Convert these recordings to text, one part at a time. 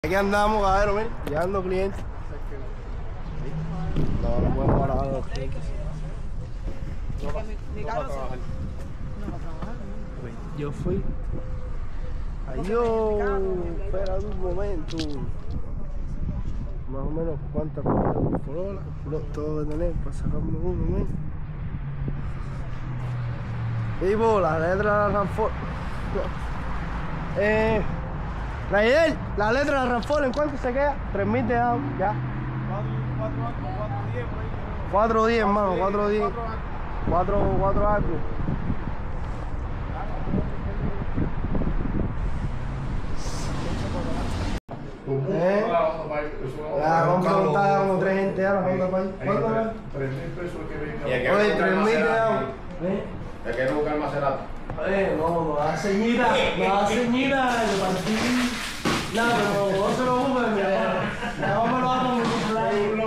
Aquí andamos, cabrón, miren, llegando clientes. No podemos parar a los clientes. Mi carro no va a trabajar. Yo fui. Ay, yo, espera un momento. Más o menos cuántas corolas tengo que tener para sacarme uno, miren. Y por la letra de la Ranford. Raidel, la letra de la Ranford, ¿en cuánto se queda? 3.000 te damos, ya. 4.10, hermano, 4.10. 4 algo. La compra está como 3 gente ya, la compra para ahí. ¿Cuánto era? 3.000 pesos que venga. Oye, 3.000 te damos. ¿De qué buscar Maserati? No, la ceñida, yo partí. No, pero no se lo ocupe, mira. No me lo hago por mi cumpleaños.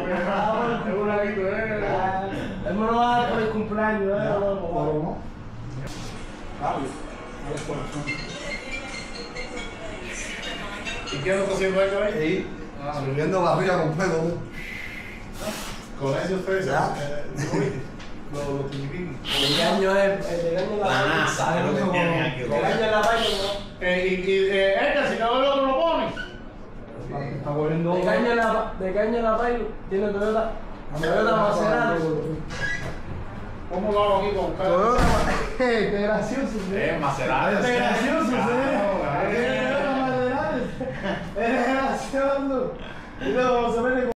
Él me lo va a dar por el cumpleaños, loco. ¿Y qué no está haciendo esto ahí? Sí, subiendo barriga con pelo. Con esos pesos. Los tilipinos. ¿De qué año es? ¿De qué año la vaina? ¿Sabes lo que tienen aquí? ¿De qué año es la vaina? Si no el otro lo pone. Está volviendo. ¿De qué año es la vaina? Tiene Toyota Maserati. ¿Cómo lo hago aquí con Carlos? Toyota Maserati. Qué gracioso, ¿sí? Maserati. Qué gracioso, ¿sí? Qué gracioso. Y luego se mete